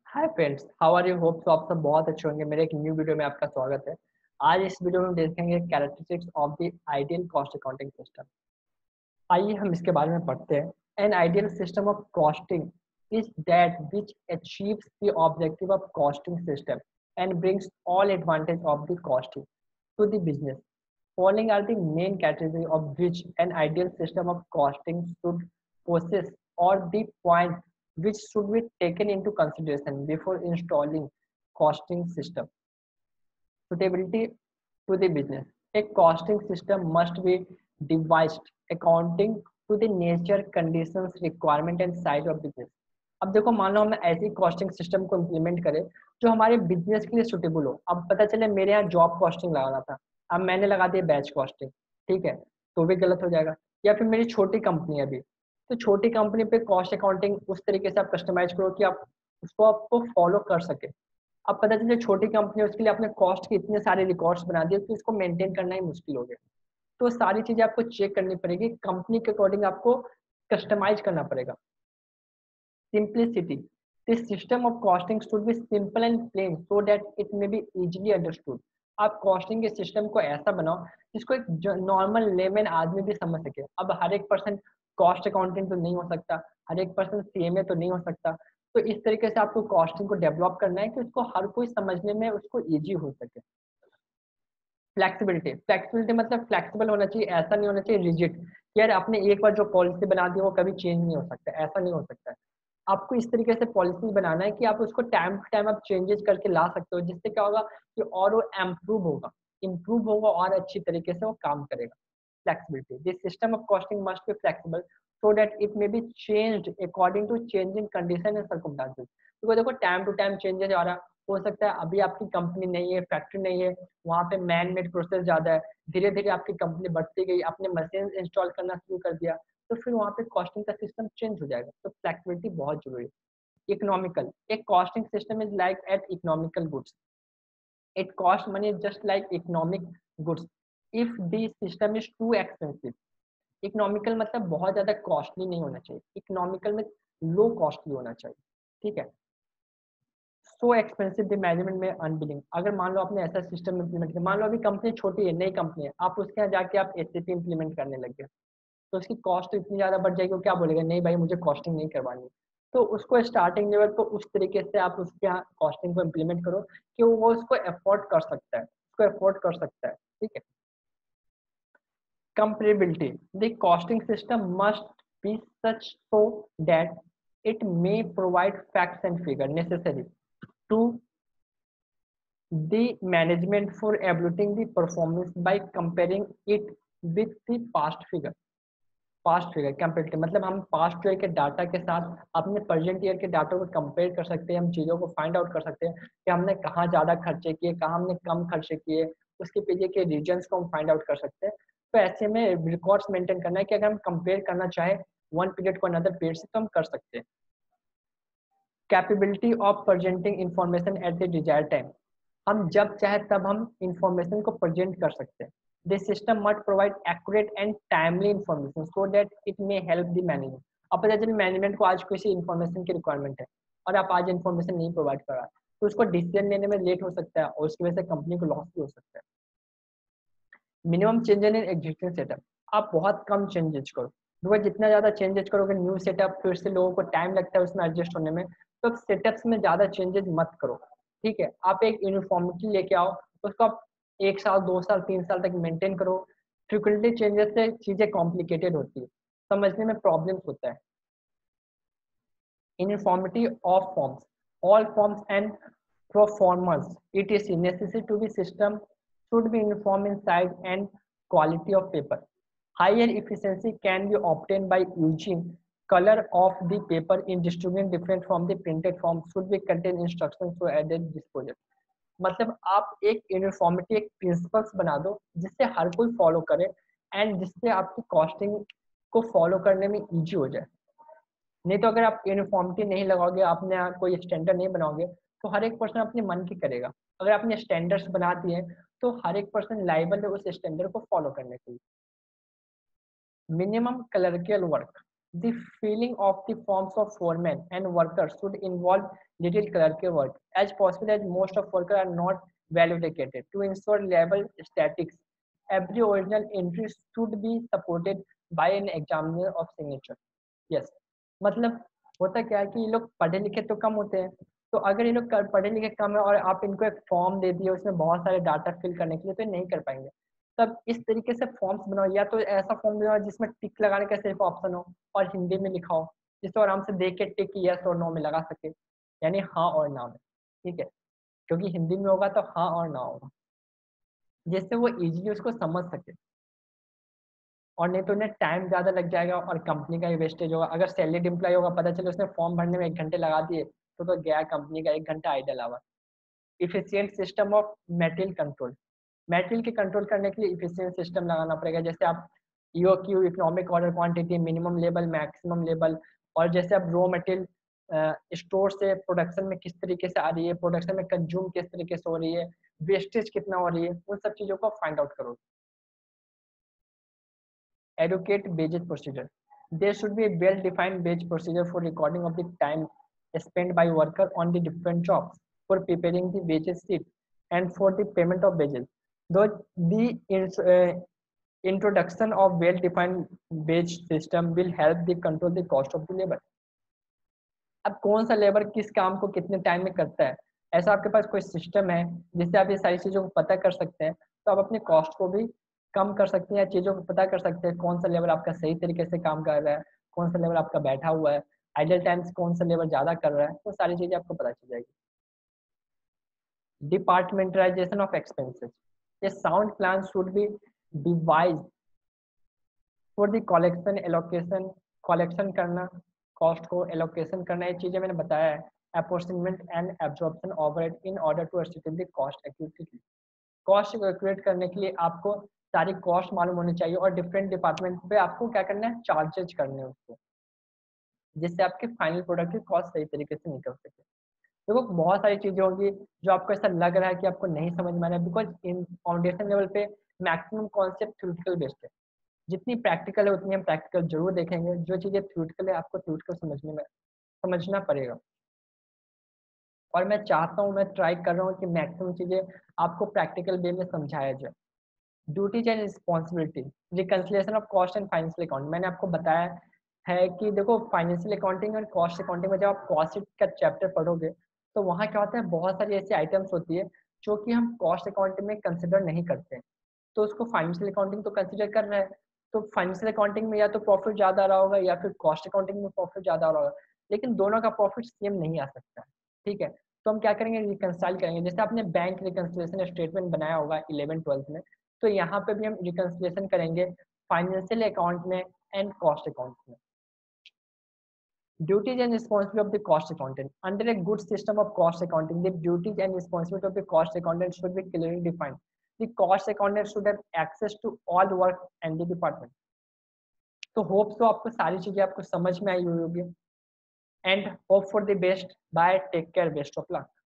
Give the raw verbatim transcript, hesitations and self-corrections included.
Hi friends, how are you? Hope तो आप सब बहुत अच्छे होंगे। मेरे एक न्यू वीडियो में आपका स्वागत है। आज इस वीडियो में हम देखेंगे characteristics of the ideal cost accounting system. आइए हम इसके बारे में पढ़ते हैं। An ideal system of costing is that which achieves the objective of costing system and brings all advantage of the costing to the business. Following are the main category of which an ideal system of costing should possess, or the point which should be taken into consideration before installing costing system. Suitability to the business. A costing system must be devised according to the nature, conditions, requirement and size of business. अब देखो, मान लो हम ऐसी costing system को implement करें जो हमारे business के लिए सुटेबल हो। अब पता चले मेरे यहाँ जॉब कॉस्टिंग लगाना था, अब मैंने लगा दिया बैच कॉस्टिंग, ठीक है, तो भी गलत हो जाएगा। या फिर मेरी छोटी कंपनी है अभी, तो छोटी कंपनी पे कॉस्ट अकाउंटिंग उस तरीके से आप कस्टमाइज करो कि आप उसको आपको फॉलो कर सके। अब पता चले छोटी कंपनी है, उसके लिए आपने कॉस्ट के इतने सारे रिकॉर्ड्स बना दिए तो इसको मेंटेन करना ही मुश्किल हो गया। तो सारी चीजें आपको चेक करनी पड़ेगी, कंपनी के अकॉर्डिंग आपको कस्टमाइज करना पड़ेगा। Simplicity. This system of costing should be simple and plain so that it may be easily understood. आप कॉस्टिंग के सिस्टम को ऐसा बनाओ जिसको एक नॉर्मल लेमैन आदमी भी समझ सके। अब हर एक पर्सन कॉस्ट अकाउंटेंट तो नहीं हो सकता, हर एक पर्सन सीएमए तो नहीं हो सकता। तो इस तरीके से आपको कॉस्टिंग को डेवलप करना है कि उसको हर कोई समझने में उसको इजी हो सके। फ्लेक्सिबिलिटी। फ्लेक्सिबिलिटी मतलब फ्लेक्सिबल होना चाहिए, ऐसा नहीं होना चाहिए रिजिड। यार आपने एक बार जो पॉलिसी बना दी वो कभी चेंज नहीं हो सकता, ऐसा नहीं हो सकता है। आपको इस तरीके से पॉलिसी बनाना है कि आप उसको टाइम टू टाइम आप चेंजेस करके ला सकते हो, जिससे क्या होगा कि और वो इम्प्रूव होगा इम्प्रूव होगा और अच्छी तरीके से वो काम करेगा। Flexibility. This system of costing must be flexible so that it may be changed according to changing condition and circumstances. तो देखो टाइम टू टाइम चेंजेस आ रहा हो सकता है, अभी आपकी कंपनी नहीं है, फैक्ट्री नहीं है, वहाँ पे मैन मेड प्रोसेस ज्यादा है, धीरे धीरे आपकी कंपनी बढ़ती गई, आपने मशीन इंस्टॉल करना शुरू कर दिया, तो फिर वहाँ पे कॉस्टिंग का सिस्टम चेंज हो जाएगा। तो फ्लेक्सिबिलिटी बहुत जरूरी है। इकोनॉमिकल। एक costing system is like at economical goods, it cost money just like economic goods if the system is too expensive. Economical मतलब बहुत ज्यादा कॉस्टली नहीं होना चाहिए, इकोनॉमिकल में लो कॉस्टली होना चाहिए, ठीक है। सो एक्सपेंसिव द मैनेजमेंट में अनबिलिंग। अगर मान लो आपने ऐसा सिस्टम इम्प्लीमेंट किया, मान लो अभी कंपनी छोटी है, नई कंपनी है, आप उसके यहाँ जाके आप एसएपी इम्प्लीमेंट करने लग गए, तो उसकी कॉस्ट इतनी ज़्यादा बढ़ जाएगी, वो क्या बोलेगा, नहीं भाई मुझे कॉस्टिंग नहीं करवानी। तो उसको स्टार्टिंग लेवल पर उस तरीके से आप उसके यहाँ कॉस्टिंग को इम्प्लीमेंट करो कि वो उसको अफोर्ड कर सकता है, उसको अफोर्ड कर सकता है, ठीक है। Comparability. The costing system must be such so that it may provide facts and figures necessary to the management for evaluating the performance by comparing it with the past figure. Past figure comparative मतलब हम past year के data के साथ अपने present year के data को compare कर सकते हैं, हम चीज़ों को फाइंड आउट कर सकते हैं कि हमने कहाँ ज़्यादा खर्चे किए, कहाँ हमने कम खर्चे किए, उसके पीछे के रीजन्स को हम फाइंड आउट कर सकते हैं। तो ऐसे में रिकॉर्ड्स मेंटेन करना है कि अगर हम कंपेयर करना चाहें वन पीरियड को अनदर पीरियड से तो हम कर सकते हैं। Capability of presenting information at the desire time. हम जब चाहे तब हम इंफॉर्मेशन को प्रेजेंट कर सकते हैं। This system must provide accurate and timely information so that it may help the management. अब पता चले मैनेजमेंट को आज किसी इंफॉर्मेशन की रिक्वायरमेंट है और आप आज इंफॉर्मेशन नहीं प्रोवाइड कर रहा, तो उसको डिसीजन लेने में लेट हो सकता है और उसकी वजह से कंपनी को लॉस भी हो सकता है। Minimum change in existing setup. आप बहुत कम चेंजेस करो, बिकॉज जितना ज़्यादा चेंजेस करोगे न्यू सेटअप फिर से लोगों को टाइम लगता है उसमें एडजस्ट होने में, तो सेटअप्स में ज़्यादा चेंजेस मत करो, ठीक है। आप एक यूनिफॉर्मिटी लेके आओ, उसको आप एक साल दो साल तीन साल तक मेंटेन करो। फ्रिक्वेंटली चेंजेस से चीज़ें कॉम्प्लिकेटेड होती है, समझने में प्रॉब्लम्स होता है। Uniformity of forms. All forms and proformas et cetera necessary to be system should be uniform in size and quality of paper. Higher efficiency can be obtained by using color of the paper in distributing different from the printed form should be contain instructions to added disposal. मतलब आप एक uniformity एक principles बना दो जिससे हर कोई follow करे and जिससे आपकी कॉस्टिंग को फॉलो करने में इजी हो जाए। नहीं तो अगर आप यूनिफॉर्मिटी नहीं लगाओगे, आपने कोई स्टैंडर्ड नहीं बनाओगे, तो हर एक पर्सन अपने मन की करेगा। अगर आपने स्टैंडर्ड्स बना दिए तो हर एक पर्सन लाइबल है उस स्टैंडर्ड को फॉलो करने के लिए। Minimum clerical work. The filling of the forms of foremen and workers should involve little clerical work as possible, as most of workers are not well educated. To ensure level statics, every original entry should be supported by an examiner of signature. Yes, मतलब होता क्या है कि ये लोग पढ़े लिखे तो कम होते हैं, तो अगर ये लोग पढ़े लिखे कम है और आप इनको एक फॉर्म दे दिए उसमें बहुत सारे डाटा फिल करने के लिए, तो ये नहीं कर पाएंगे। तब इस तरीके से फॉर्म्स बनाओ, या तो ऐसा फॉर्म बनाओ जिसमें टिक लगाने का सिर्फ ऑप्शन हो और हिंदी में लिखा हो, जिसको आराम से देख के टिक यस और नो में लगा सके, यानी हाँ और ना में। ठीक है, क्योंकि हिंदी में होगा तो हाँ और ना होगा, जिससे वो इजीली उसको समझ सके। और नहीं तो उन्हें टाइम ज़्यादा लग जाएगा और कंपनी का ही वेस्टेज होगा। अगर सैलरीड एम्प्लॉय होगा, पता चले उसने फॉर्म भरने में एक घंटे लगा दिए, तो तो गया कंपनी का एक घंटा idle hour. Efficient system of material control, material के कंट्रोल करने के लिए इफिशियंट सिस्टम लगाना पड़ेगा। जैसे आप E O Q, economic order quantity, minimum level, maximum level, और जैसे आप रॉ मटेरियल स्टोर से प्रोडक्शन में किस तरीके से आ रही है, प्रोडक्शन में कंज्यूम किस तरीके से हो रही है, वेस्टेज कितना हो रही है, उन सब चीज़ों को फाइंड आउट करो। Educate wages procedure. There should be a well-defined wage procedure for recording of the time spent by worker on the different jobs, for preparing the wages sheet, and for the payment of wages. Though the uh, introduction of well-defined wage system will help the control the cost of the labor. अब कौन सा labour किस काम को कितने time में करता है, ऐसा आपके पास कोई सिस्टम है जिससे आप ये सारी चीज़ों को पता कर सकते हैं, तो आप अपने कॉस्ट को भी कम कर सकते हैं, या चीज़ों को पता कर सकते हैं कौन सा लेबर आपका सही तरीके से काम कर रहा है, कौन सा लेबर आपका बैठा हुआ है, आइडल टाइम्स कौन सा लेबर ज़्यादा कर रहा है, वो सारी चीज़ें आपको पता चल जाएगी। डिपार्टमेंटलाइजेशन ऑफ एक्सपेंसेस, ये sound plan should be devise for the collection allocation, collection करना, कॉस्ट को एलोकेशन करना, ये चीज़ें मैंने बताया है। Approximate and absorption overhead in order to estimate the cost accurately, cost calculate करने के लिए आपको सारी कॉस्ट मालूम होनी चाहिए, और डिफरेंट डिपार्टमेंट पे आपको क्या करना है, चार्जेज करने हैं उसको, जिससे आपके फाइनल प्रोडक्ट की कॉस्ट सही तरीके से निकल सके। देखो बहुत सारी चीज़ें होंगी जो आपको ऐसा लग रहा है कि आपको नहीं समझ में आ रहा है, बिकॉज इन फाउंडेशन लेवल पे मैक्सिमम कॉन्सेप्ट थ्योरेटिकल बेस्ड है। जितनी प्रैक्टिकल है उतनी हम प्रैक्टिकल जरूर देखेंगे, जो चीज़ें थ्योरेटिकल है आपको थ्योरेटिकल समझने में समझना पड़ेगा। और मैं चाहता हूँ, मैं ट्राई कर रहा हूँ कि मैक्सिमम चीज़ें आपको प्रैक्टिकल वे में समझाया जाए। Duties and responsibility, reconciliation of cost and financial account, मैंने आपको बताया है कि देखो फाइनेंशियल अकाउंटिंग और कॉस्ट अकाउंटिंग में जब आप कॉस्ट शीट का चैप्टर पढ़ोगे तो वहाँ क्या होता है, बहुत सारी ऐसी आइटम्स होती है जो कि हम कॉस्ट अकाउंटिंग में कंसिडर नहीं करते हैं, तो उसको फाइनेंशियल अकाउंटिंग तो कंसिडर कर रहा है। तो फाइनेंशियल अकाउंटिंग में या तो प्रॉफिट ज़्यादा आ रहा होगा या फिर कॉस्ट अकाउंटिंग में प्रॉफिट ज़्यादा आ रहा होगा, लेकिन दोनों का प्रॉफिट सेम नहीं आ सकता। ठीक है, तो हम क्या करेंगे, रिकन्साइल करेंगे। जैसे आपने बैंक रिकन्सिलेशन स्टेटमेंट बनाया होगा इलेवन ट्वेल्थ में, तो यहाँ पे भी हम रिकन्सिलेशन करेंगे फाइनेंशियल अकाउंट में एंड कॉस्ट अकाउंट में। Duties and responsibility of the cost accountant. Under a good system of cost accounting, the duties and responsibility of the cost accountant should be clearly defined. The cost accountant should have access to all work and the department. तो hope तो आपको सारी चीजें आपको समझ में आई हुई होगी, and hope for the best, bye, take care, best of luck.